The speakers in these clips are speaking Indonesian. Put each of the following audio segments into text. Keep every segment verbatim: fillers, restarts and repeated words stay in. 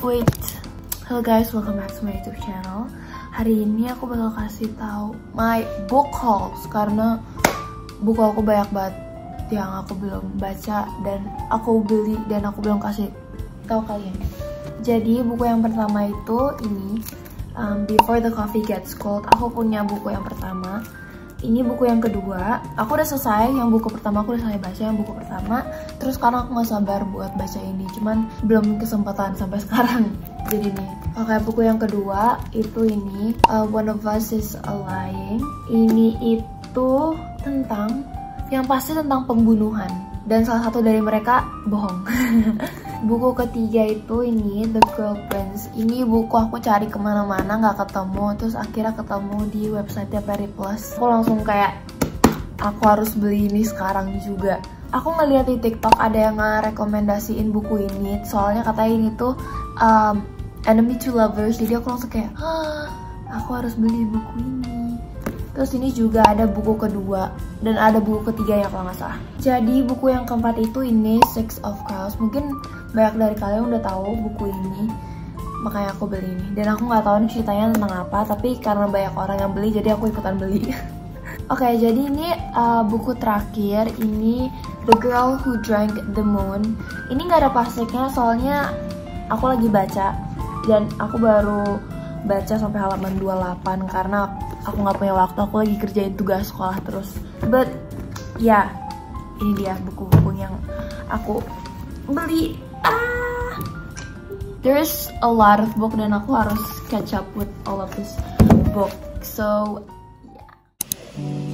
Wait, hello guys, welcome back to my YouTube channel. Hari ini aku bakal kasih tahu my book hauls karena buku aku banyak banget yang aku belum baca dan aku beli dan aku belum kasih tahu kalian. Jadi buku yang pertama itu ini, um, Before the Coffee Gets Cold. Aku punya buku yang pertama. Ini buku yang kedua. Aku udah selesai yang buku pertama, aku udah selesai baca yang buku pertama. Terus sekarang aku gak sabar buat baca ini, cuman belum kesempatan sampai sekarang. Jadi nih, oke, buku yang kedua itu ini, uh, One of Us is Lying. Ini itu tentang, yang pasti tentang pembunuhan. Dan salah satu dari mereka bohong. Buku ketiga itu ini, The Girl Prince. Ini buku aku cari kemana-mana nggak ketemu, terus akhirnya ketemu di website Perry Plus. Aku langsung kayak, aku harus beli ini sekarang juga. Aku ngeliat di TikTok ada yang ngerekomendasiin buku ini, soalnya katanya ini tuh um, enemy to lovers. Jadi aku langsung kayak, ah, aku harus beli buku ini. Terus ini juga ada buku kedua dan ada buku ketiga ya kalau nggak salah. Jadi buku yang keempat itu ini Six of Crows. Mungkin banyak dari kalian udah tahu buku ini, makanya aku beli ini. Dan aku nggak tahu nih ceritanya tentang apa, tapi karena banyak orang yang beli jadi aku ikutan beli. Oke, okay, jadi ini uh, buku terakhir, ini The Girl Who Drank the Moon. Ini nggak ada plastiknya soalnya aku lagi baca dan aku baru baca sampai halaman dua puluh delapan karena aku nggak punya waktu, aku lagi kerjain tugas sekolah terus. But ya, yeah, ini dia buku-buku yang aku beli. Ah, there's a lot of book dan aku harus catch up with all of this book. So yeah.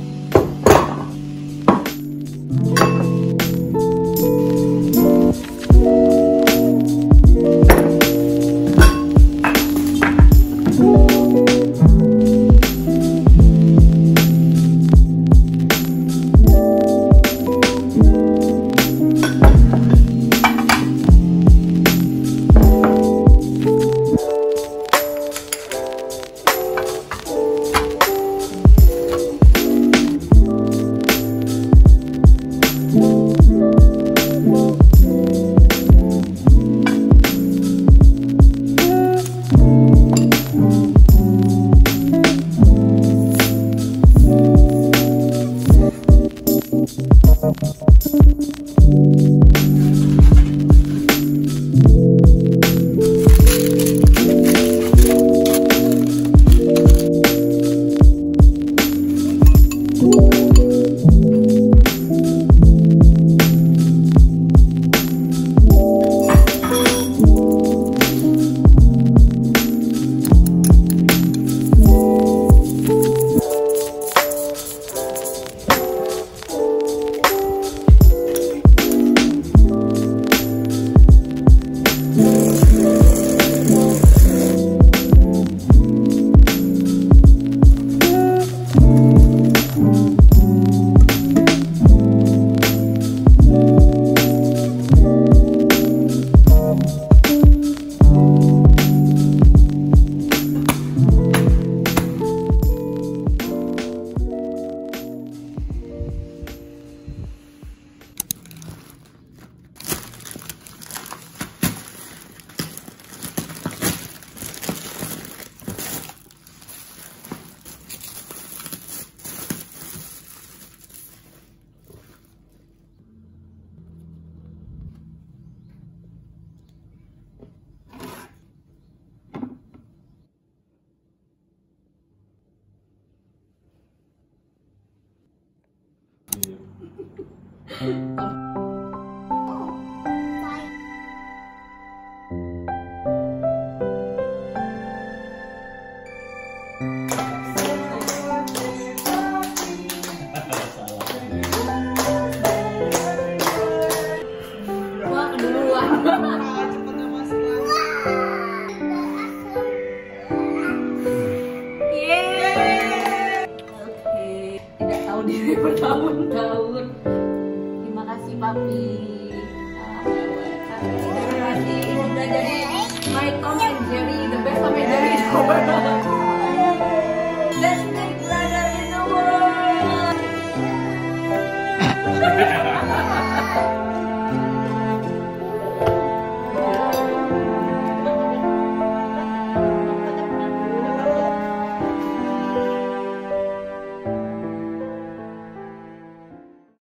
Diri bertahun-tahun. Terima kasih papi. Terima kasih sudah jadi my Tom and Jerry, the best Tom and Jerry.